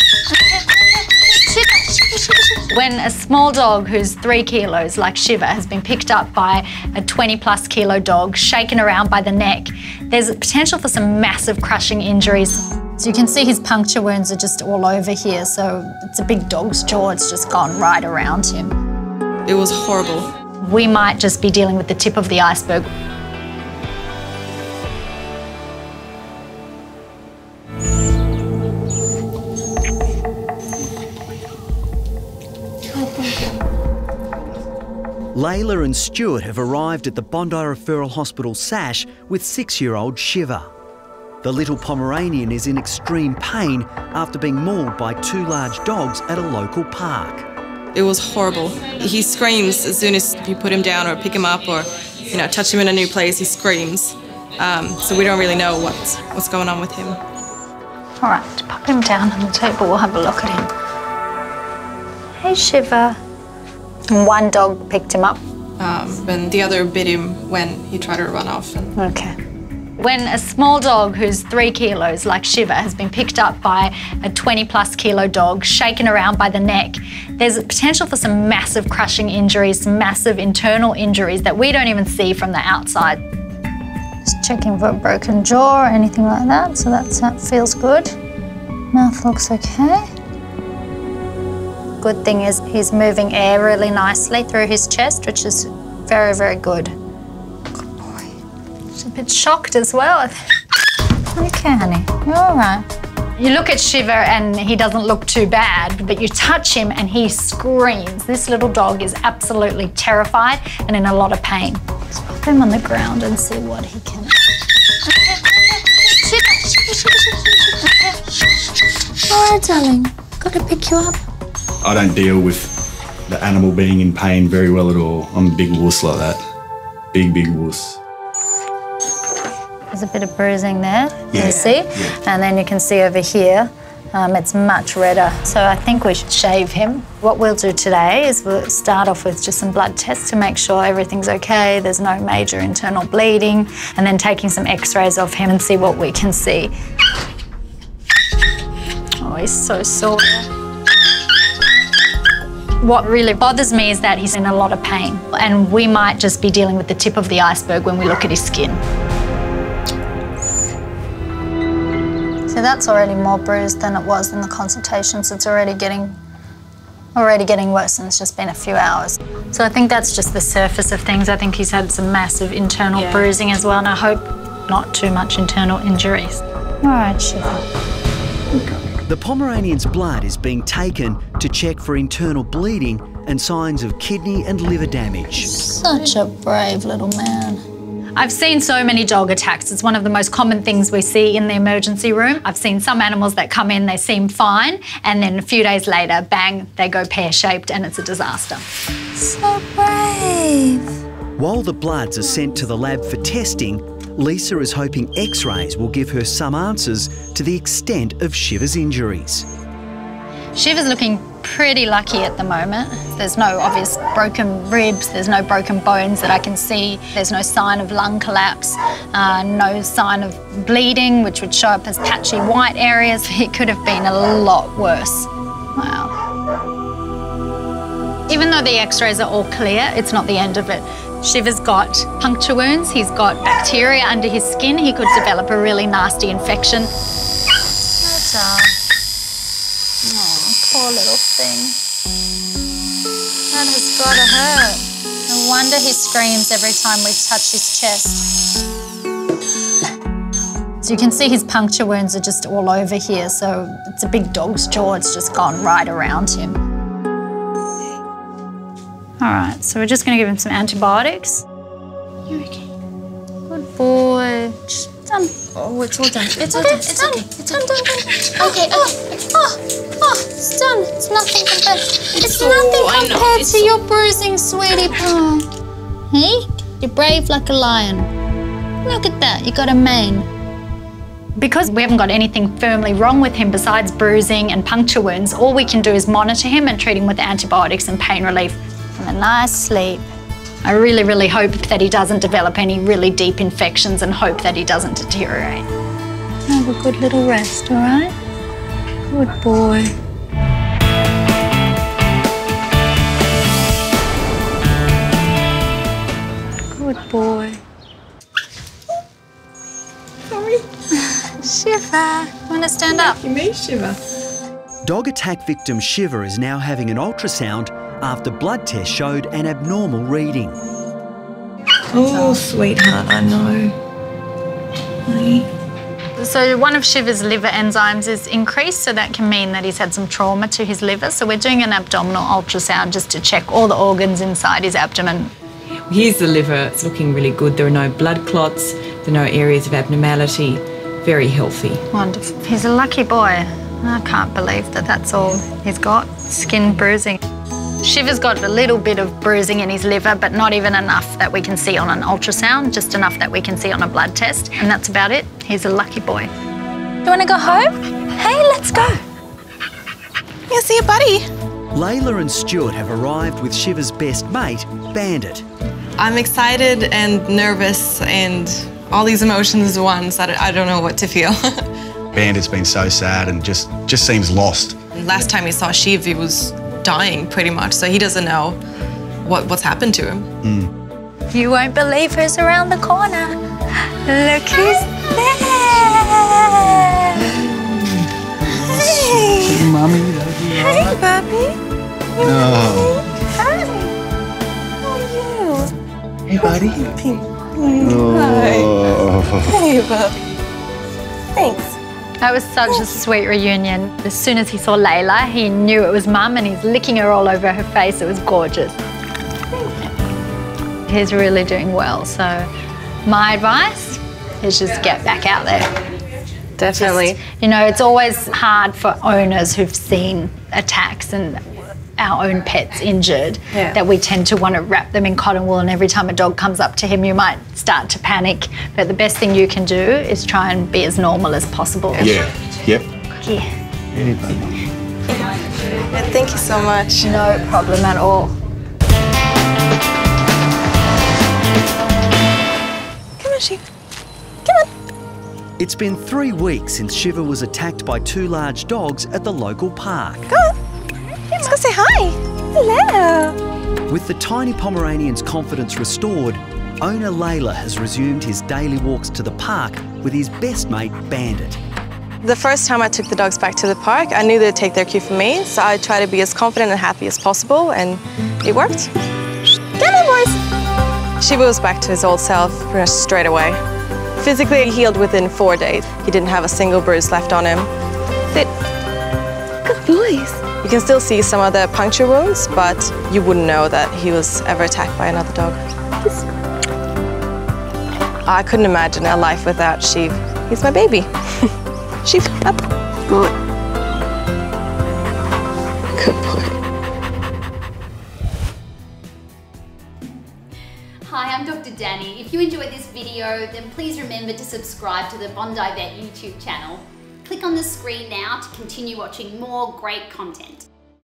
When a small dog who's 3 kilos, like Shiver, has been picked up by a 20+ kilo dog, shaken around by the neck, there's a potential for some massive crushing injuries. So you can see his puncture wounds are just all over here, so it's a big dog's jaw, it's just gone right around him. It was horrible. We might just be dealing with the tip of the iceberg. Layla and Stuart have arrived at the Bondi Referral Hospital SASH with 6-year-old Shiver. The little Pomeranian is in extreme pain after being mauled by 2 large dogs at a local park. It was horrible. He screams as soon as you put him down or pick him up or, touch him in a new place, he screams. So we don't really know what's going on with him. All right, pop him down on the table, we'll have a look at him. Hey, Shiver. And one dog picked him up. And the other bit him when he tried to run off. Okay. When a small dog who's 3 kilos, like Shiver, has been picked up by a 20+ kilo dog, shaken around by the neck, there's a potential for some massive crushing injuries, some massive internal injuries that we don't even see from the outside. Just checking for a broken jaw or anything like that, so that feels good. Mouth looks okay. Good thing is he's moving air really nicely through his chest, which is very, very good. Good boy. He's a bit shocked as well. Okay, honey, you're all right. You look at Shiver and he doesn't look too bad, but you touch him and he screams. This little dog is absolutely terrified and in a lot of pain. Let's put him on the ground and see what he can. All right, darling. Got to pick you up. I don't deal with the animal being in pain very well at all. I'm a big wuss like that. Big wuss. There's a bit of bruising there, yeah, you see? Yeah. And then you can see over here, it's much redder. So I think we should shave him. What we'll do today is we'll start off with just some blood tests to make sure everything's okay, there's no major internal bleeding, and then taking some x-rays of him and see what we can see. Oh, he's so sore. What really bothers me is that he's in a lot of pain, and we might just be dealing with the tip of the iceberg when we look at his skin. So that's already more bruised than it was in the consultation, so it's already getting worse, and it's just been a few hours. So I think that's just the surface of things. I think he's had some massive internal bruising as well, and I hope not too much internal injuries. All right, Shiver. The Pomeranian's blood is being taken to check for internal bleeding and signs of kidney and liver damage. Such a brave little man. I've seen so many dog attacks. It's one of the most common things we see in the emergency room. I've seen some animals that come in, they seem fine, and then a few days later, bang, they go pear-shaped and it's a disaster. So brave. While the bloods are sent to the lab for testing, Lisa is hoping x-rays will give her some answers to the extent of Shiver's injuries. Shiver's looking pretty lucky at the moment. There's no obvious broken ribs, there's no broken bones that I can see. There's no sign of lung collapse, no sign of bleeding, which would show up as patchy white areas. It could have been a lot worse. Wow. Even though the x-rays are all clear, it's not the end of it. Shiver's got puncture wounds, he's got bacteria under his skin, he could develop a really nasty infection. Oh, poor little thing. That has got to hurt. No wonder he screams every time we touch his chest. So you can see his puncture wounds are just all over here, so it's a big dog's jaw, it's just gone right around him. All right, so we're just going to give him some antibiotics. You're okay. Good boy. Done. Oh, it's all done. It's all done. It's done. It's done. Okay. It's done. It's nothing compared. It's nothing compared to your bruising, sweetie pie. Hey, you're brave like a lion. Look at that. You got a mane. Because we haven't got anything firmly wrong with him besides bruising and puncture wounds, all we can do is monitor him and treat him with antibiotics and pain relief. And a nice sleep. I really, really hope that he doesn't develop any really deep infections and hope that he doesn't deteriorate. Have a good little rest, all right? Good boy. Good boy. Sorry. Shiver. Want to stand up? You may Shiver. Dog attack victim Shiver is now having an ultrasound after blood tests showed an abnormal reading. Oh, sweetheart, I know. So one of Shiver's liver enzymes is increased, so that can mean that he's had some trauma to his liver. So we're doing an abdominal ultrasound just to check all the organs inside his abdomen. Here's the liver. It's looking really good. There are no blood clots. There are no areas of abnormality. Very healthy. Wonderful. He's a lucky boy. I can't believe that that's all he's got. Skin bruising. Shiver's got a little bit of bruising in his liver, but not even enough that we can see on an ultrasound, just enough that we can see on a blood test, and that's about it. He's a lucky boy. You want to go home? Hey, let's go. Yeah, see you, buddy. Layla and Stuart have arrived with Shiver's best mate, Bandit. I'm excited and nervous and all these emotions at once. I don't know what to feel. Bandit's been so sad and just seems lost. Last time he saw Shiv, he was dying pretty much, so he doesn't know what's happened to him. You won't believe who's around the corner. Look who's there. Hey. Mummy, Hey, Bobby. no. Hi. How are you? Hey, buddy. Hey, Bob. Thanks. That was such a sweet reunion. As soon as he saw Layla, he knew it was Mum and he's licking her all over her face. It was gorgeous. He's really doing well, so my advice is just get back out there. Definitely. You know, it's always hard for owners who've seen attacks and our own pets injured, that we tend to want to wrap them in cotton wool, and every time a dog comes up to him you might start to panic. But the best thing you can do is try and be as normal as possible. Yeah, yep. Yeah. Hey, buddy. Yeah, thank you so much. No problem at all. Come on, Shiv. Come on. It's been 3 weeks since Shiver was attacked by 2 large dogs at the local park. Go on. Let's go say hi. Hello. With the tiny Pomeranian's confidence restored, owner Layla has resumed his daily walks to the park with his best mate, Bandit. The first time I took the dogs back to the park, I knew they'd take their cue from me, so I tried to be as confident and happy as possible, and it worked. Come on, boys. Shiva was back to his old self pretty much straight away. Physically, he healed within 4 days. He didn't have a single bruise left on him. Sit. Good boys. You can still see some of the puncture wounds, but you wouldn't know that he was ever attacked by another dog. I couldn't imagine a life without Shiv. He's my baby. Shiv, up. Good. Good boy. Hi, I'm Dr. Danny. If you enjoyed this video, then please remember to subscribe to the Bondi Vet YouTube channel. Click on the screen now to continue watching more great content.